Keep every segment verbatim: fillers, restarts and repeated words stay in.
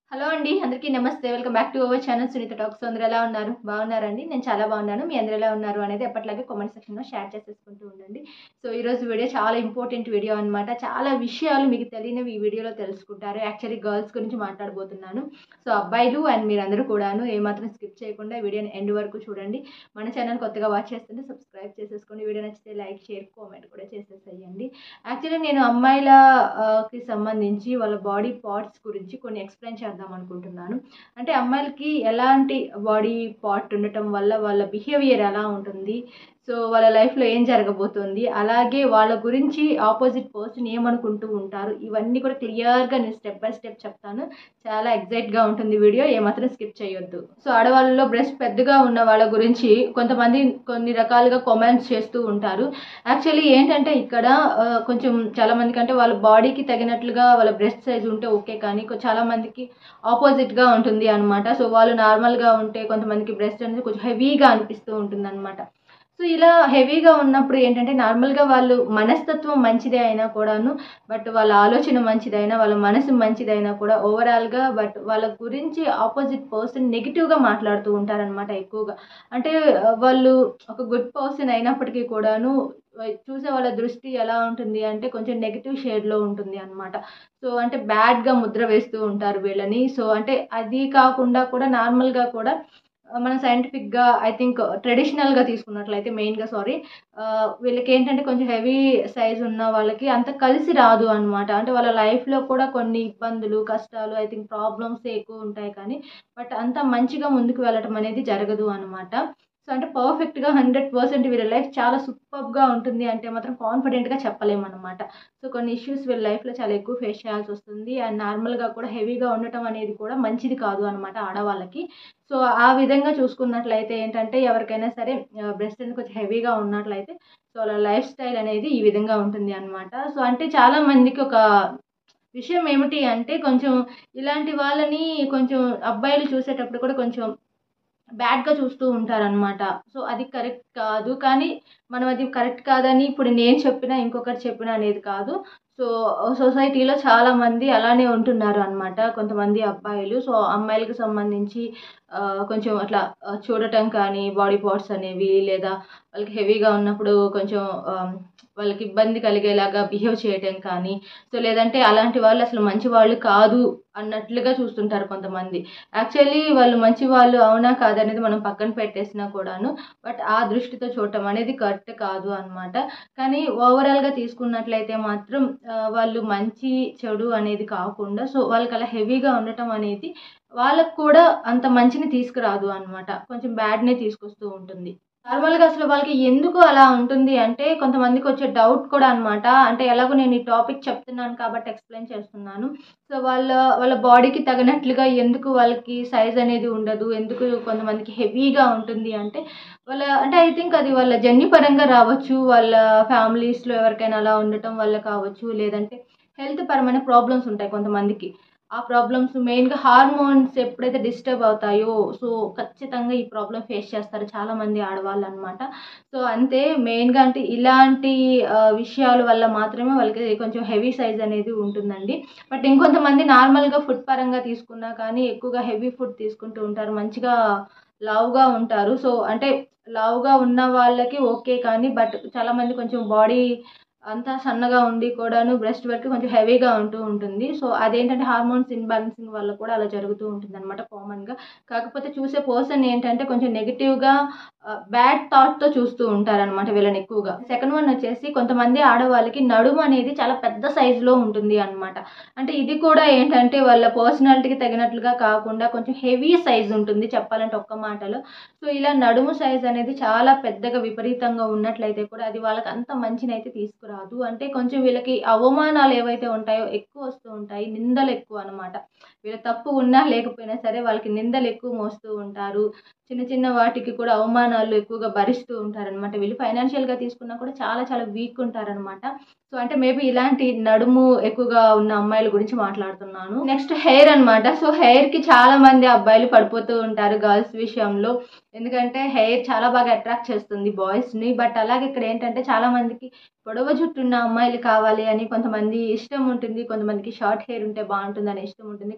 Hello అండి. అందరికీ నమస్తే. Welcome back to our channel Sunitha talks. అందరూ ఎలా ఉన్నారు? బాగున్నారండి? నేను చాలా బాగున్నాను. మీ అందరూ ఎలా ఉన్నారు అనేది ఎప్పటిలాగే కామెంట్ సెక్షన్‌లో షేర్ చేసేసుకుంటూ ఉండండి. సో, ఈరోజు వీడియో చాలా ఇంపార్టెంట్ వీడియో అనమాట. చాలా విషయాలు మీకు తెలియనివి ఈ వీడియోలో తెలుసుకుంటారు. యాక్చువల్లీ గర్ల్స్ గురించి మాట్లాడబోతున్నాను. సో, అబ్బాయిలు అండ్ మీరందరూ కూడాను ఏమాత్రం స్కిప్ చేయకుండా వీడియోని ఎండ్ వరకు చూడండి. మన ఛానల్ కొత్తగా వాచ్ చేస్తుంటే సబ్స్క్రైబ్ చేసేసుకోండి. వీడియో నచ్చితే లైక్, షేర్, కామెంట్ కూడా చేసేసేయండి. యాక్చువల్లీ నేను అమ్మాయిల ఆహ్, కి సంబంధించి వాళ్ళ బాడీ పార్ట్స్ గురించి కొన్ని ఎక్స్‌ప్లెయిన్ చేద్దాం అనుకుంటున్నాను. అంటే అమ్మాయిలకి ఎలాంటి బాడీ పార్ట్ ఉండటం వల్ల వాళ్ళ బిహేవియర్ ఎలా ఉంటుంది, సో వాళ్ళ లైఫ్‌లో ఏం జరగబోతుంది, అలాగే వాళ్ళ గురించి ఆపోజిట్ పర్సన్ ఏమనుకుంటూ ఉంటారు, ఇవన్నీ కూడా క్లియర్‌గా నేను స్టెప్ బై స్టెప్ చెప్తాను. చాలా ఎగ్జైట్‌గా ఉంటుంది వీడియో, ఏమాత్రం స్కిప్ చేయొద్దు. సో ఆడవాళ్ళలో బ్రెస్ట్ పెద్దగా ఉన్న వాళ్ళ గురించి కొంతమంది కొన్ని రకాలుగా కామెంట్స్ చేస్తూ ఉంటారు. యాక్చువల్లీ ఏంటంటే ఇక్కడ ఆహ్, కొంచెం చాలామందికి అంటే వాళ్ళ బాడీకి తగినట్లుగా వాళ్ళ బ్రెస్ట్ సైజ్ ఉంటే ఓకే. కానీ కొ చాలామందికి ఆపోజిట్‌గా ఉంటుంది అనమాట. సో వాళ్ళు నార్మల్‌గా ఉంటే కొంతమందికి బ్రెస్ట్ అనేది కొంచెం హెవీగా అనిపిస్తూ ఉంటుందనమాట. సో ఇలా హెవీగా ఉన్నప్పుడు ఏంటంటే నార్మల్‌గా వాళ్ళు మనస్తత్వం మంచిదే అయినా కూడాను, బట్ వాళ్ళ ఆలోచన మంచిదైనా, వాళ్ళ మనసు మంచిదైనా కూడా ఓవరాల్‌గా బట్ వాళ్ళ గురించి ఆపోజిట్ పర్సన్ నెగెటివ్‌గా మాట్లాడుతూ ఉంటారనమాట ఎక్కువగా. అంటే ఆహ్, వాళ్ళు ఒక గుడ్ పర్సన్ అయినప్పటికీ కూడాను ఆహ్, చూసే వాళ్ళ దృష్టి ఎలా ఉంటుంది అంటే కొంచెం నెగెటివ్ షేడ్‌లో ఉంటుంది అనమాట. సో అంటే బ్యాడ్‌గా ముద్ర వేస్తూ ఉంటారు వీళ్ళని. సో అంటే అది కాకుండా కూడా నార్మల్‌గా కూడా ఆహ్, మనం సైంటిఫిక్‌గా ఐ థింక్ ట్రెడిషనల్‌గా తీసుకున్నట్లయితే మెయిన్‌గా సారీ ఆహ్, వీళ్ళకేంటంటే కొంచెం హెవీ సైజ్ ఉన్న వాళ్ళకి అంత కలిసి రాదు అనమాట. అంటే వాళ్ళ లైఫ్‌లో కూడా కొన్ని ఇబ్బందులు, కష్టాలు ఐ థింక్ ప్రాబ్లమ్సే ఎక్కువుంటాయి కానీ, బట్ అంత మంచిగా ముందుకు వెళ్ళటం అనేది జరగదు అనమాట. సో అంటే పర్ఫెక్ట్‌గా హండ్రెడ్ పర్సెంట్ వీళ్ళ లైఫ్ చాలా సూపర్బ్‌గా ఉంటుంది అంటే మాత్రం కాన్ఫిడెంట్‌గా చెప్పలేమనమాట. సో కొన్ని ఇష్యూస్ వీళ్ళ లైఫ్‌లో చాలా ఎక్కువ ఫేస్ చేయాల్సొస్తుంది. అండ్ నార్మల్‌గా కూడా హెవీగా ఉండటం అనేది కూడా మంచిది కాదు అనమాట ఆడవాళ్ళకి. సో ఆ విధంగా చూసుకున్నట్లయితే ఏంటంటే ఎవరికైనా సరే ఆహ్, బ్రెస్ట్ అనేది కొంచెం హెవీగా ఉన్నట్లయితే సో వాళ్ళ లైఫ్ స్టైల్ అనేది ఈ విధంగా ఉంటుంది అనమాట. సో అంటే చాలా మందికి ఒక విషయం ఏమిటి అంటే కొంచెం ఇలాంటి వాళ్ళని కొంచెం అబ్బాయిలు చూసేటప్పుడు కూడా కొంచెం బ్యాడ్‌గా చూస్తూ ఉంటారనమాట. సో అది కరెక్ట్ కాదు. కానీ మనం అది కరెక్ట్ కాదని ఇప్పుడు నేను చెప్పినా, ఇంకొకరు చెప్పినా అనేది కాదు. సో సొసైటీలో చాలామంది అలానే ఉంటున్నారు అనమాట. కొంతమంది అబ్బాయిలు. సో అమ్మాయిలకి సంబంధించి ఆహ్, కొంచెం అట్లా ఆహ్, చూడటం కానీ, బాడీ పార్ట్స్ అనేవి లేదా వాళ్ళకి హెవీగా ఉన్నప్పుడు కొంచెం ఆహ్, వాళ్ళకి ఇబ్బంది కలిగేలాగా బిహేవ్ చేయటం కానీ, సో లేదంటే అలాంటి వాళ్ళు అసలు మంచి వాళ్ళు కాదు అన్నట్లుగా చూస్తుంటారు కొంతమంది. యాక్చువల్లీ వాళ్ళు మంచివాళ్ళు అవునా కాదా అనేది మనం పక్కన పెట్టేసినా కూడాను, బట్ ఆ దృష్టితో చూడటం అనేది కరెక్ట్ కాదు అనమాట. కానీ ఓవరాల్‌గా తీసుకున్నట్లయితే మాత్రం ఆహ్, వాళ్ళు మంచి, చెడు అనేది కాకుండా సో వాళ్ళకి అలా హెవీగా ఉండటం అనేది వాళ్ళకి కూడా అంత మంచిని తీసుకురాదు అనమాట. కొంచెం బ్యాడ్‌నే తీసుకొస్తూ ఉంటుంది. నార్మల్‌గా అసలు వాళ్ళకి ఎందుకు అలా ఉంటుంది అంటే కొంతమందికొచ్చే డౌట్ కూడా అనమాట. అంటే ఎలాగో నేను ఈ టాపిక్ చెప్తున్నాను కాబట్టి ఎక్స్‌ప్లెయిన్ చేస్తున్నాను. సో వాళ్ళ వాళ్ళ బాడీకి తగినట్లుగా ఎందుకు వాళ్ళకి సైజ్ అనేది ఉండదు? ఎందుకు కొంతమందికి హెవీగా ఉంటుంది అంటే వాళ్ళ అంటే ఐ థింక్ అది వాళ్ళ జన్యుపరంగా రావచ్చు. వాళ్ళ ఫ్యామిలీస్‌లో ఎవరికైనా అలా ఉండటం వల్ల కావచ్చు. లేదంటే హెల్త్ పరమైన ప్రాబ్లమ్స్ ఉంటాయి కొంతమందికి. ఆ ప్రాబ్లమ్స్ మెయిన్‌గా హార్మోన్స్ ఎప్పుడైతే డిస్టర్బ్ అవుతాయో సో ఖచ్చితంగా ఈ ప్రాబ్లమ్ ఫేస్ చేస్తారు చాలామంది ఆడవాళ్ళనమాట. సో అంతే మెయిన్‌గా అంటే ఇలాంటి ఆహ్, విషయాల వల్ల మాత్రమే వాళ్ళకి కొంచెం హెవీ సైజ్ అనేది ఉంటుందండి. బట్ ఇంకొంతమంది నార్మల్‌గా ఫుడ్ పరంగా తీసుకున్నా కానీ ఎక్కువగా హెవీ ఫుడ్ తీసుకుంటూ ఉంటారు. మంచిగా లావుగా ఉంటారు. సో అంటే లావుగా ఉన్న వాళ్ళకి ఓకే. కానీ బట్ చాలామంది కొంచెం బాడీ అంతా సన్నగా ఉండి కూడాను బ్రెస్ట్ వరకు కొంచెం హెవీగా ఉంటూ ఉంటుంది. సో అదేంటంటే హార్మోన్స్ ఇన్‌బాలెన్సింగ్ వల్ల కూడా అలా జరుగుతూ ఉంటుందనమాట కామన్‌గా. కాకపోతే చూసే పర్సన్ ఏంటంటే కొంచెం నెగెటివ్‌గా ఆహ్, బ్యాడ్ థాట్‌తో చూస్తూ ఉంటారనమాట వీళ్ళని ఎక్కువగా. సెకండ్ వన్ వచ్చేసి కొంతమంది ఆడవాళ్ళకి నడుము అనేది చాలా పెద్ద సైజులో ఉంటుంది అనమాట. అంటే ఇది కూడా ఏంటంటే వాళ్ళ పర్సనాలిటీకి తగినట్లుగా కాకుండా కొంచెం హెవీ సైజ్ ఉంటుంది చెప్పాలంటే ఒక్క మాటలో. సో ఇలా నడుము సైజ్ అనేది చాలా పెద్దగా విపరీతంగా ఉన్నట్లయితే కూడా అది వాళ్ళకి అంత మంచినైతే తీసుకురాదు. అంటే కొంచెం వీళ్ళకి అవమానాలు ఏవైతే ఉంటాయో ఎక్కువ వస్తూ ఉంటాయి. నిందలు ఎక్కువ అనమాట. వీళ్ళ తప్పు ఉన్నా లేకపోయినా సరే వాళ్ళకి నిందలు ఎక్కువ మోస్తూ ఉంటారు. చిన్న చిన్న వాటికి కూడా అవమానాలు ఎక్కువగా భరిస్తూ ఉంటారనమాట. వీళ్ళు ఫైనాన్షియల్‌గా తీసుకున్నా కూడా చాలా చాలా వీక్ ఉంటారనమాట. సో అంటే మేబీ ఇలాంటి నడుము ఎక్కువగా ఉన్న అమ్మాయిల గురించి మాట్లాడుతున్నాను. నెక్స్ట్ హెయిర్ అనమాట. సో హెయిర్‌కి చాలా మంది అబ్బాయిలు పడిపోతూ ఉంటారు గర్ల్స్ విషయంలో. ఎందుకంటే హెయిర్ చాలా బాగా అట్రాక్ట్ చేస్తుంది బాయ్స్‌ని. బట్ అలాగే ఇక్కడ ఏంటంటే చాలా మందికి పొడవు జుట్టున్న అమ్మాయిలు కావాలి అని కొంతమంది ఇష్టం ఉంటుంది. కొంతమందికి షార్ట్ హెయిర్ ఉంటే బావుంటుందనే ఇష్టం ఉంటుంది.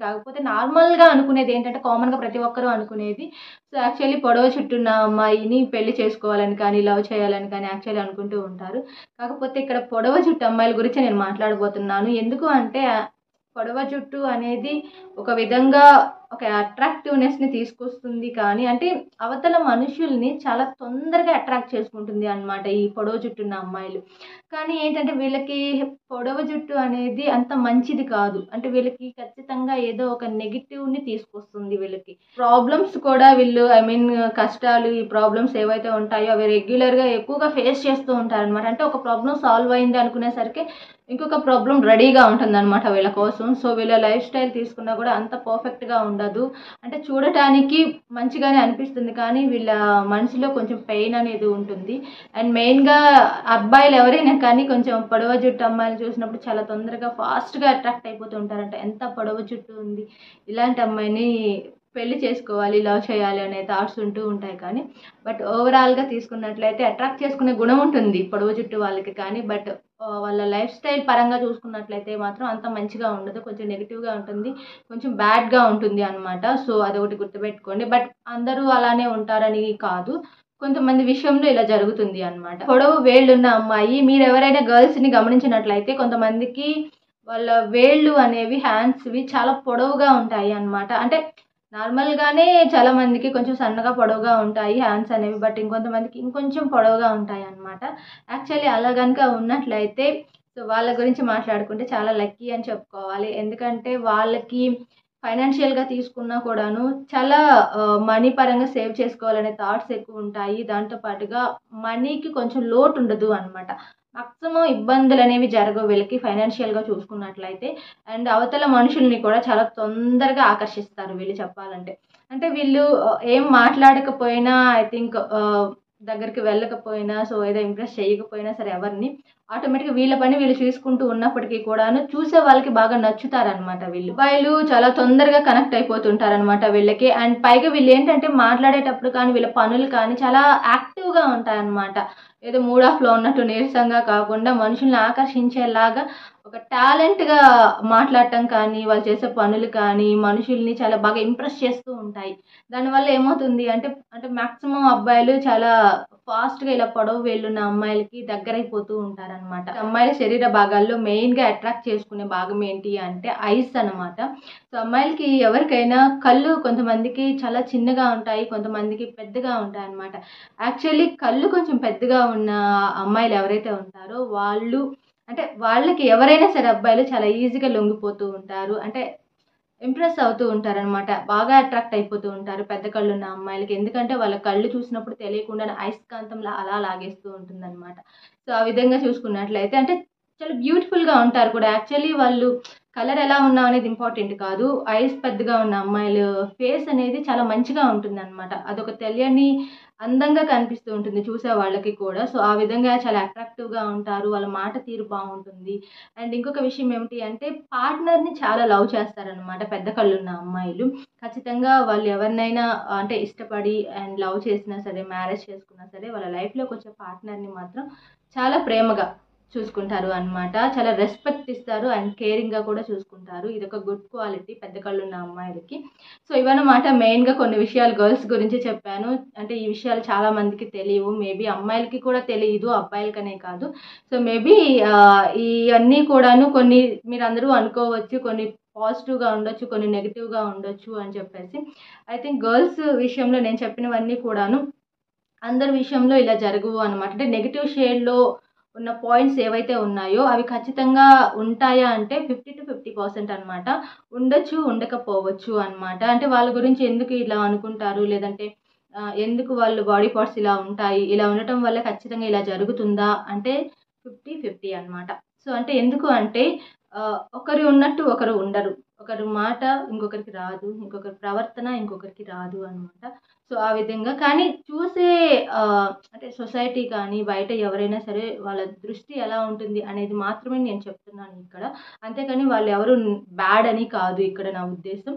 కాకపోతే నార్మల్‌గా అనుకునేది ఏంటంటే కామన్‌గా ప్రతి ఒక్కరు అనుకునేది. సో, యాక్చువల్లీ పొడవు జుట్టున్న అమ్మాయిని పెళ్లి చేసుకోవాలని కానీ, లవ్ చేయాలని కానీ యాక్చువల్లీ అనుకుంటూ ఉంటారు. కాకపోతే ఇక్కడ పొడవు జుట్టు అమ్మాయిల గురించి నేను మాట్లాడబోతున్నాను. ఎందుకు అంటే పొడవ జుట్టు అనేది ఒక విధంగా ఒక అట్రాక్టివ్‌నెస్‌ని తీసుకొస్తుంది కానీ అంటే అవతల మనుషుల్ని చాలా తొందరగా అట్రాక్ట్ చేసుకుంటుంది అన్నమాట ఈ పొడవు జుట్టున్న అమ్మాయిలు. కానీ ఏంటంటే వీళ్ళకి పొడవు జుట్టు అనేది అంత మంచిది కాదు. అంటే వీళ్ళకి ఖచ్చితంగా ఏదో ఒక నెగెటివ్‌ని తీసుకొస్తుంది వీళ్ళకి. ప్రాబ్లమ్స్ కూడా వీళ్ళు ఐ మీన్ కష్టాలు ఈ ప్రాబ్లమ్స్ ఏవైతే ఉంటాయో అవి రెగ్యులర్‌గా ఎక్కువగా ఫేస్ చేస్తూ ఉంటారనమాట. అంటే ఒక ప్రాబ్లమ్ సాల్వ్ అయింది అనుకునేసరికి ఇంకొక ప్రాబ్లమ్ రెడీగా ఉంటుందన్నమాట వీళ్ళ కోసం. సో, వీళ్ళ లైఫ్ స్టైల్ తీసుకున్నా కూడా అంత పర్ఫెక్ట్‌గా ఉండదు. అంటే చూడటానికి మంచిగానే అనిపిస్తుంది కానీ వీళ్ళ మనసులో కొంచెం పెయిన్ అనేది ఉంటుంది. అండ్ మెయిన్‌గా అబ్బాయిలు ఎవరైనా కానీ కొంచెం పొడవ జుట్టు అమ్మాయిలు చూసినప్పుడు చాలా తొందరగా ఫాస్ట్‌గా అట్రాక్ట్ అయిపోతూ ఉంటారంట. ఎంత పొడవు జుట్టు ఉంది, ఇలాంటి అమ్మాయిని పెళ్లి చేసుకోవాలి, లవ్ చేయాలి అనే థాట్స్ ఉంటూ ఉంటాయి కానీ బట్ ఓవరాల్‌గా తీసుకున్నట్లయితే అట్రాక్ట్ చేసుకునే గుణం ఉంటుంది పొడవు జుట్టు వాళ్ళకి కానీ బట్ ఆహ్, వాళ్ళ లైఫ్ స్టైల్ పరంగా చూసుకున్నట్లయితే మాత్రం అంత మంచిగా ఉండదు. కొంచెం నెగెటివ్‌గా ఉంటుంది. కొంచెం బ్యాడ్‌గా ఉంటుంది అనమాట. సో, అదొకటి గుర్తుపెట్టుకోండి. బట్ అందరూ అలానే ఉంటారని కాదు. కొంతమంది విషయంలో ఇలా జరుగుతుంది అన్నమాట. పొడవు వేళ్ళున్న అమ్మాయి మీరెవరైనా గర్ల్స్‌ని గమనించినట్లయితే కొంతమందికి వాళ్ళ వేళ్ళు అనేవి హ్యాండ్స్‌వి చాలా పొడవుగా ఉంటాయి అన్నమాట. అంటే నార్మల్‌గానే చాలా మందికి కొంచెం సన్నగా పొడవుగా ఉంటాయి హ్యాండ్స్ అనేవి. బట్ ఇంకొంతమందికి ఇంకొంచెం పొడవుగా ఉంటాయన్నమాట. యాక్చువల్లీ అలా గనుక ఉన్నట్లయితే సో, వాళ్ళ గురించి మాట్లాడుకుంటే చాలా లక్కీ అని చెప్పుకోవాలి. ఎందుకంటే వాళ్ళకి ఫైనాన్షియల్‌గా తీసుకున్నా కూడాను చాలా ఆహ్, మనీ పరంగా సేవ్ చేసుకోవాలనే థాట్స్ ఎక్కువుంటాయి. దాంతో పాటుగా మనీకి కొంచెం లోటుండదు అనమాట. మాక్సిమం ఇబ్బందులనేవి జరగవు వీళ్ళకి ఫైనాన్షియల్‌గా చూసుకున్నట్లయితే. అండ్ అవతల మనుషుల్ని కూడా చాలా తొందరగా ఆకర్షిస్తారు వీళ్ళు చెప్పాలంటే. అంటే వీళ్ళు ఆహ్, ఏం మాట్లాడకపోయినా ఐ థింక్ ఆహ్, దగ్గరికి వెళ్ళకపోయినా సో, ఏదో ఇంప్రెస్ చేయకపోయినా సరే ఎవరిని ఆటోమేటిక్‌గా వీళ్ళ పని వీళ్ళు చేసుకుంటూ ఉన్నప్పటికీ కూడాను చూసే వాళ్ళకి బాగా నచ్చుతారనమాట వీళ్ళు. అబ్బాయిలు చాలా తొందరగా కనెక్ట్ అయిపోతుంటారనమాట వీళ్ళకి. అండ్ పైగా వీళ్ళేంటంటే మాట్లాడేటప్పుడు కానీ, వీళ్ళ పనులు కానీ చాలా యాక్టివ్‌గా ఉంటాయన్నమాట. ఏదో మూడ్ ఆఫ్‌లో ఉన్నట్టు నీరసంగా కాకుండా మనుషుల్ని ఆకర్షించేలాగా ఒక టాలెంట్‌గా మాట్లాడటం కానీ, వాళ్ళు చేసే పనులు కానీ, మనుషుల్ని చాలా బాగా ఇంప్రెస్ చేస్తూ ఉంటాయి. దానివల్ల ఏమవుతుంది అంటే, అంటే మాక్సిమం అబ్బాయిలు చాలా ఫాస్ట్‌గా ఇలా పొడవు వేళ్ళున్న అమ్మాయిలకి దగ్గరైపోతూ ఉంటారనమాట. అమ్మాయిల శరీర భాగాల్లో మెయిన్‌గా అట్రాక్ట్ చేసుకునే భాగం ఏంటి అంటే ఐస్ అనమాట. సో, అమ్మాయిలకి ఎవరికైనా కళ్ళు కొంతమందికి చాలా చిన్నగా ఉంటాయి. కొంతమందికి పెద్దగా ఉంటాయన్నమాట. యాక్చువల్లీ కళ్ళు కొంచెం పెద్దగా ఉన్న అమ్మాయిలు ఎవరైతే ఉంటారో వాళ్ళు అంటే వాళ్ళకి ఎవరైనా సరే అబ్బాయిలు చాలా ఈజీగా లొంగిపోతూ ఉంటారు. అంటే ఇంప్రెస్ అవుతూ ఉంటారనమాట. బాగా అట్రాక్ట్ అయిపోతూ ఉంటారు పెద్ద కళ్ళున్న అమ్మాయిలకి. ఎందుకంటే వాళ్ళ కళ్ళు చూసినప్పుడు తెలియకుండానే అయస్కాంతంలా అలా లాగేస్తూ ఉంటుందనమాట. సో, ఆ విధంగా చూసుకున్నట్లయితే అంటే చాలా బ్యూటిఫుల్‌గా ఉంటారు కూడా. యాక్చువల్లీ వాళ్ళు కలర్ ఎలా ఉన్నాం అనేది ఇంపార్టెంట్ కాదు. ఐస్ పెద్దగా ఉన్న అమ్మాయిలు ఫేస్ అనేది చాలా మంచిగా ఉంటుందనమాట. అదొక తెలియని అందంగా కనిపిస్తూ ఉంటుంది చూసే వాళ్ళకి కూడా. సో, ఆ విధంగా చాలా అట్రాక్టివ్‌గా ఉంటారు. వాళ్ళ మాట తీరు బావుంటుంది. అండ్ ఇంకొక విషయం ఏమిటి అంటే పార్ట్నర్‌ని చాలా లవ్ చేస్తారనమాట పెద్ద కళ్ళున్న అమ్మాయిలు. ఖచ్చితంగా వాళ్ళు ఎవరినైనా అంటే ఇష్టపడి అండ్ లవ్ చేసినా సరే, మ్యారేజ్ చేసుకున్నా సరే వాళ్ళ లైఫ్‌లోకొచ్చే పార్ట్నర్‌ని మాత్రం చాలా ప్రేమగా చూసుకుంటారు అన్నమాట. చాలా రెస్పెక్ట్ ఇస్తారు అండ్ కేరింగ్‌గా కూడా చూసుకుంటారు. ఇదొక గుడ్ క్వాలిటీ పెద్ద కళ్ళున్న అమ్మాయిలకి. సో, ఇవన్నమాట మెయిన్‌గా కొన్ని విషయాలు గర్ల్స్ గురించి చెప్పాను. అంటే ఈ విషయాలు చాలా మందికి తెలియవు. మేబీ అమ్మాయిలకి కూడా తెలీదు. అబ్బాయిలకనే కాదు. సో, మేబీ ఆహ్, ఇయన్నీ కూడాను కొన్ని మీరందరూ అనుకోవచ్చు. కొన్ని పాజిటివ్‌గా ఉండొచ్చు. కొన్ని నెగెటివ్‌గా ఉండొచ్చు అని చెప్పేసి. ఐ థింక్ గర్ల్స్ విషయంలో నేను చెప్పినవన్నీ కూడాను అందరి విషయంలో ఇలా జరగవు అనమాట. అంటే నెగెటివ్ షేడ్‌లో ఉన్న పాయింట్స్ ఏవైతే ఉన్నాయో అవి ఖచ్చితంగా ఉంటాయా అంటే యాభై యాభై శాతం అనమాట. ఉండొచ్చు, ఉండకపోవచ్చు అనమాట. అంటే వాళ్ళ గురించి ఎందుకు ఇలా అనుకుంటారు? లేదంటే ఆహ్, ఎందుకు వాళ్ళు బాడీ పార్ట్స్ ఇలా ఉంటాయి? ఇలా ఉండటం వల్ల ఖచ్చితంగా ఇలా జరుగుతుందా? అంటే యాభై యాభై అనమాట. సో, అంటే ఎందుకు అంటే ఆహ్, ఒకరు ఉన్నట్టు ఒకరు ఉండరు. ఒకరి మాట ఇంకొకరికి రాదు. ఇంకొకరి ప్రవర్తన ఇంకొకరికి రాదు అనమాట. సో, ఆ విధంగా కానీ చూసే ఆహ్, అంటే సొసైటీ కానీ, బయట ఎవరైనా సరే వాళ్ళ దృష్టి ఎలా ఉంటుంది అనేది మాత్రమే నేను చెప్తున్నాను ఇక్కడ. అంతేకాని వాళ్ళెవరు బ్యాడ్ అని కాదు ఇక్కడ నా ఉద్దేశం.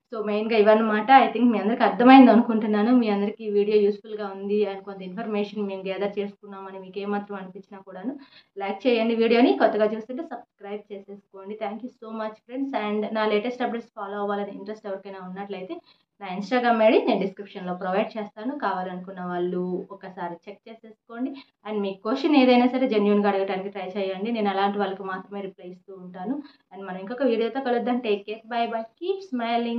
సో మెయిన్గా ఇవన్నమాట. ఐ థింక్ మీ అందరికి అర్థమైంది అనుకుంటున్నాను. మీ అందరికీ ఈ వీడియో యూస్ఫుల్గా ఉంది అండ్ కొంత ఇన్ఫర్మేషన్ మేము గ్యాదర్ చేసుకున్నామని మీకు ఏమాత్రం అనిపించినా కూడాను లైక్ చేయండి వీడియోని. కొత్తగా చూస్తుంటే సబ్స్క్రైబ్ చేసేసుకోండి. Thank you so much friends. And నా లేటెస్ట్ అప్డేట్స్ ఫాలో అవ్వాలని ఇంట్రెస్ట్ ఎవరికైనా ఉన్నట్లయితే నా ఇన్స్టాగ్రామ్ ఐడి నేను డిస్క్రిప్షన్లో ప్రొవైడ్ చేస్తాను. కావాలనుకున్న వాళ్ళు ఒకసారి చెక్ చేసేసుకోండి. అండ్ మీ క్వశ్చన్ ఏదైనా సరే జెన్యూన్గా అడగడానికి ట్రై చేయండి. నేను అలాంటి వాళ్ళకి మాత్రమే రిప్లై ఇస్తూ ఉంటాను. అండ్ మనం ఇంకొక వీడియోతో కలుద్దాం. Take care, bye bye, keep smiling.